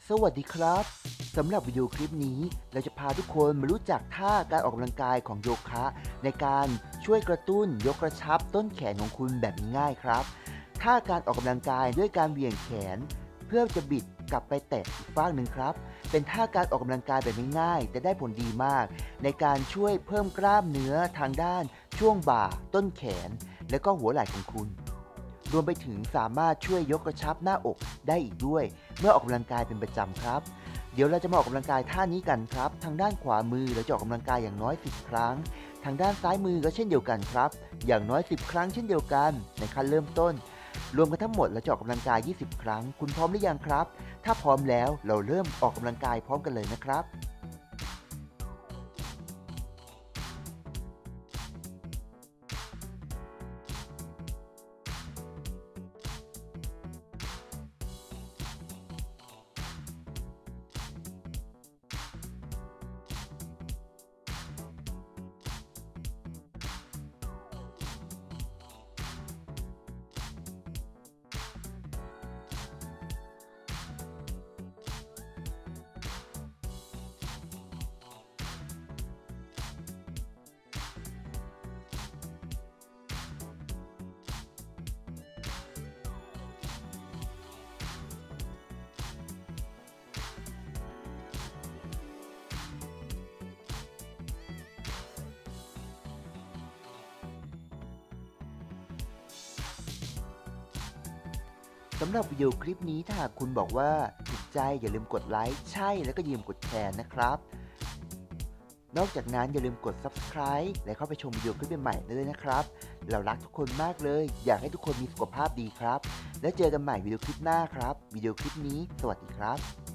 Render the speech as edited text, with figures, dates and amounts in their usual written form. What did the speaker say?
สวัสดีครับสำหรับวิดีโอคลิปนี้เราจะพาทุกคนมารู้จักท่าการออกกำลังกายของโยคะในการช่วยกระตุ้นยกกระชับต้นแขนของคุณแบบง่ายๆครับท่าการออกกำลังกายด้วยการเหวี่ยงแขนเพื่อจะบิดกลับไปแตะอีกฝั่งหนึ่งครับเป็นท่าการออกกำลังกายแบบง่ายๆแต่ได้ผลดีมากในการช่วยเพิ่มกล้ามเนื้อทางด้านช่วงบ่าต้นแขนและก็หัวไหล่ของคุณรวมไปถึงสามารถช่วยยกกระชับหน้าอกได้อีกด้วยเมื่อออกกำลังกายเป็นประจำครับเดี๋ยวเราจะมาออกกำลังกายท่านี้กันครับทางด้านขวามือเราจะออกกำลังกายอย่างน้อย10ครั้งทางด้านซ้ายมือก็เช่นเดียวกันครับอย่างน้อย10ครั้งเช่นเดียวกันในขั้นเริ่มต้นรวมกันทั้งหมดเราจะออกกำลังกาย20ครั้งคุณพร้อมหรือยังครับถ้าพร้อมแล้วเราเริ่มออกกำลังกายพร้อมกันเลยนะครับ สำหรับวิดีโอคลิปนี้ถ้าหากคุณบอกว่าถูกใจอย่าลืมกดไลค์ใช่แล้วก็อย่าลืมกดแชร์นะครับนอกจากนั้นอย่าลืมกด Subscribe และเข้าไปชมวิดีโอคลิปใหม่ๆด้วยนะครับเรารักทุกคนมากเลยอยากให้ทุกคนมีสุขภาพดีครับแล้วเจอกันใหม่วิดีโอคลิปหน้าครับวิดีโอคลิปนี้สวัสดีครับ